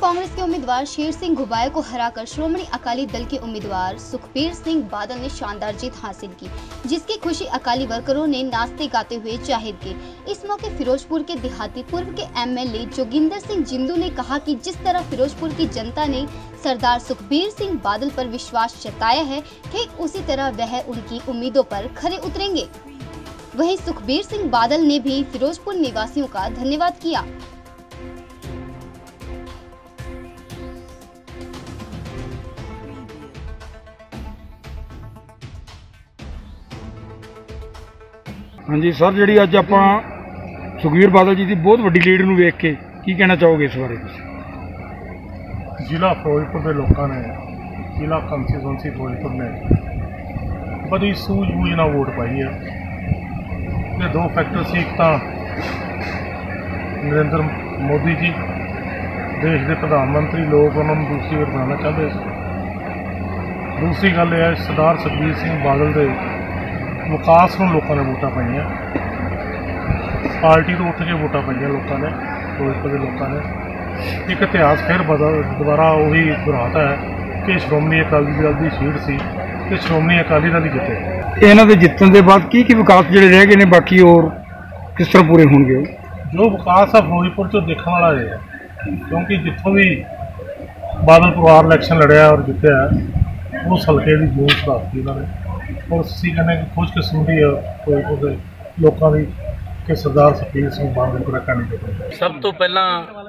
कांग्रेस के उम्मीदवार शेर सिंह घुबाया को हराकर श्रोमणी अकाली दल के उम्मीदवार सुखबीर सिंह बादल ने शानदार जीत हासिल की, जिसकी खुशी अकाली वर्करों ने नाचते गाते हुए जाहिर की। इस मौके फिरोजपुर के देहाती पूर्व के एमएलए जोगिंदर सिंह जिंदू ने कहा कि जिस तरह फिरोजपुर की जनता ने सरदार सुखबीर सिंह बादल पर विश्वास जताया है, ठीक उसी तरह वह उनकी उम्मीदों पर खरे उतरेंगे। वहीं सुखबीर सिंह बादल ने भी फिरोजपुर निवासियों का धन्यवाद किया। हाँ जी सर, जी अज आप सुखबीर बादल जी की बहुत वड्डी लीड नूं वेख के की कहना चाहोगे इस बारे? जिला फिरोजपुर के लोगों ने, जिला कंस्टिट्यूंसी फिरोजपुर ने बड़ी सूझबूझ नाल वोट पाई है। ये दो फैक्टर से, एक तो नरेंद्र मोदी जी देश के प्रधानमंत्री, लोग उन्होंने दूसरी बार बनाना चाहते थे। दूसरी गल है सरदार सुखबीर सिंह बादल के विकास में लोगों ने वोटा पाई, पार्टी तो उठ के वोटा पाई लोगों ने, फिरोजपुर के लोगों ने। एक इतिहास फिर दोबारा वही दोहराता है कि श्रोमणी अकाली दल की सीट सी तो श्रोमणी अकाली दल ही जिते। इन्हों के जितने के बाद की विकास जोड़े रह गए ने बाकी और किस तरह पूरे होंगे? जो विकास है फिरोजपुर चो देखने वाला है, क्योंकि जितों भी बादल परिवार इलैक्शन लड़िया और जितया है उस हल्के की जून सुधारती इन्होंने। और असी कहने की खुशकिस्मती है फिरोजपुर के लोगों की कि सरदार सुखबीर सिंह बादल को कैंडिडेट। सब तो पहला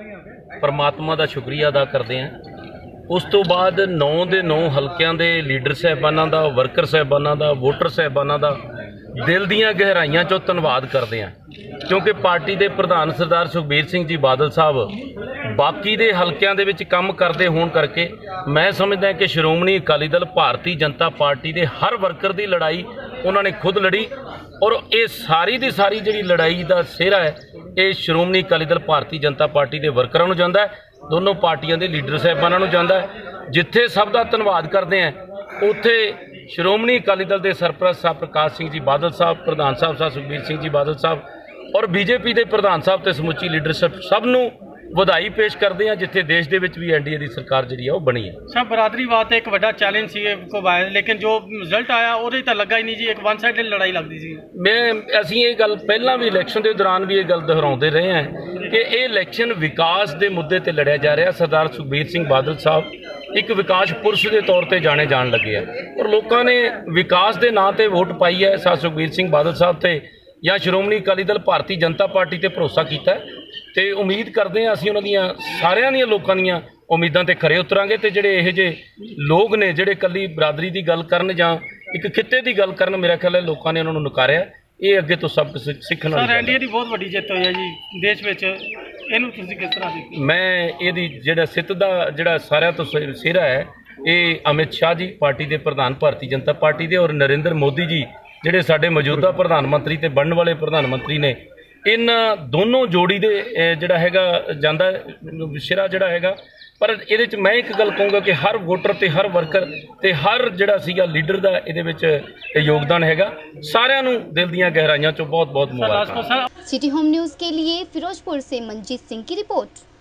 परमात्मा का शुक्रिया अदा करते हैं, उस तो बाद 9 ਦੇ 9 हल्कों के लीडर साहबाना का, वर्कर साहबाना का, वोटर साहबाना का दिल दीयां गहराइयां चों धन्नवाद करते हैं, क्योंकि पार्टी के प्रधान सरदार सुखबीर सिंह जी बादल साहब बाकी दे हल्कों दे विच काम करते होने करके मैं समझदा कि श्रोमणी अकाली दल भारतीय जनता पार्टी के हर वर्कर की लड़ाई उन्होंने खुद लड़ी। और ये सारी की सारी जी लड़ाई का सेहरा है ये श्रोमणी अकाली दल भारतीय जनता पार्टी के वर्करां नूं जांदा है, दोनों पार्टियां के लीडर साहबानां नूं जांदा है। जिथे सब का धन्नवाद करते हैं उत्थे श्रोमणी अकाली दल के सरपरस्त साहब प्रकाश सिंह जी बादल साहब, प्रधान साहब सुखबीर सिंह जी बादल साहब और बीजेपी के प्रधान साहब तो समुची लीडरशिप सबनों ਵਧਾਈ पेश करते हैं, जिथे देश के भी एनडीए की सरकार जी बनी है। सब बरादरीवाद एक बड़ा चैलेंज सी घुबाया, लेकिन जो रिजल्ट आया वो तो लगा ही नहीं जी, एक वन साइड लड़ाई लगती सी। मैं असीं ये गल पहला भी इलैक्शन के दौरान भी ये गल दोहराते रहे हैं कि ये इलैक्शन विकास के मुद्दे पर लड़िया जा रहा। सरदार सुखबीर सिंह बादल साहब एक विकास पुरुष के तौर पर जाने जान लगे हैं और लोगों ने विकास के नाँ पर वोट पाई है। सर सुखबीर सिंह बादल साहब से या श्रोमणी अकाली दल भारतीय जनता पार्टी से भरोसा किया तो उम्मीद करते हैं असीं उन्हां सारियां दियां लोकां दियां उम्मीदां ते खरे उतरांगे। तो जिहड़े इहो जे लोग ने जिहड़े कल्ली बरादरी की गल करन जां एक खित्ते की गल करन, मेरा ख्याल है लोगों ने उन्होंने नकारिया। ये अगे तो सब सीखण वाली सर एनडीए की बहुत वड्डी जित होई है जी देश विच, इहनूं तुसीं किस तरह देखदे? मैं इहदी जिहड़ा सित दा जिहड़ा सारिਆਂ तो सिहरा है ये अमित शाह जी पार्टी के प्रधान भारतीय जनता पार्टी के और नरेंद्र मोदी जी जिहड़े साडे मौजूदा प्रधानमंत्री ते बनने वाले प्रधानमंत्री ने, इन दोनों जोड़ी दे जिहड़ा हैगा जांदा सिरा जिहड़ा हैगा। पर इहदे च मैं एक गल कहूँगा कि हर वोटर ते हर वर्कर ते हर जिहड़ा सीगा लीडर दा इहदे विच योगदान हैगा। सारिਆਂ ਨੂੰ दिल दीयां गहराइयां चों बहुत बहुत मुबारक। सिटी होम न्यूज़ के लिए फिरोजपुर से मंजीत सिंह की रिपोर्ट।